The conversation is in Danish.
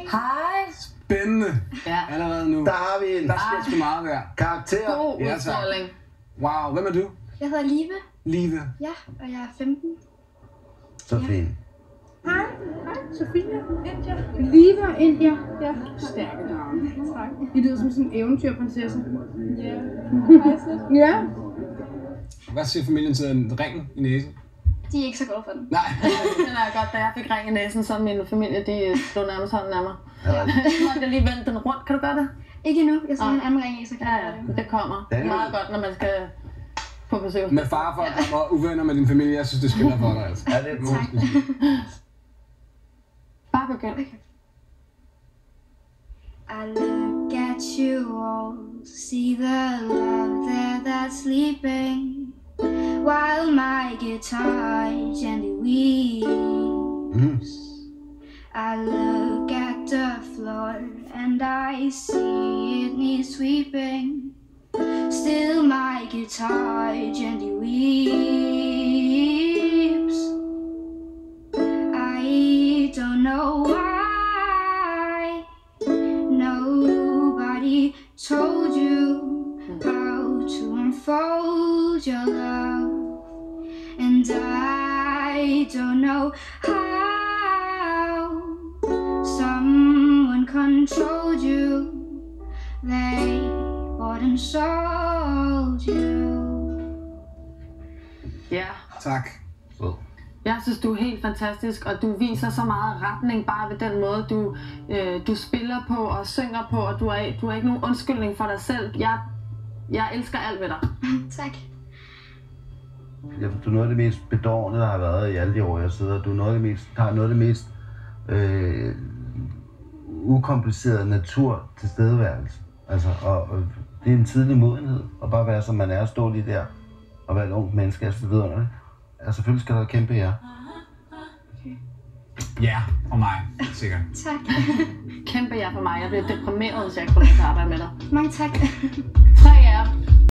Hej. Spændende. Ja. Allerede nu. Der har vi en. Der sker sgu meget der. Karakter. God Ja, tak. udstråling. Wow, hvem er du? Jeg hedder Live. Live. Ja, og jeg er 15. Så fint. Hej, Sofia, India. Liva, India. Ja, stærke navne. Tak. I lyder som sådan en eventyrprinsesse. Ja. Ja. Hvad siger familien til en ring i næsen? De er ikke så glade for den. Nej. Den er godt, da jeg fik ring i næsen, så min familie, de slog nærmest hånden af mig. Ja. Nu kan lige vende den rundt. Kan du gøre det? Ikke endnu. Jeg skal have en anden ring i, så kan jeg gøre det. Det kommer. Det er meget godt, når man skal på besøg. Med far for at komme uvenner med din familie, jeg synes, det spiller for dig. Altså. Ja, det er godt. Bare begynd. Okay. I look at you all, see the love there that's sleeping, while my guitar gently weeps. I look at the floor and I see it needs sweeping, still my guitar gently weeps. I don't know why nobody told you how to unfold your love, and I don't know how someone controlled you. They bought and sold you. Ja. Tak. Jeg synes, du er helt fantastisk, og du viser så meget retning bare ved den måde, du spiller på og synger på, og du er ikke nogen undskyldning for dig selv. Jeg elsker alt ved dig. Tak. Du er noget af det mest bedårende, der har været i alle de år, jeg sidder. Du er noget af det mest ukomplicerede natur tilstedeværelse. Altså, og det er en tidlig modenhed at bare være, som man er, stå lige der og være et ungt menneske, altså vidunderligt. Ja, selvfølgelig skal der kæmpe jer. Ja, og mig. Sikkert. Tak. Kæmpe jer for mig. Jeg bliver deprimeret, hvis jeg ikke får lov til at arbejde med dig. Mange tak. 3 af jer.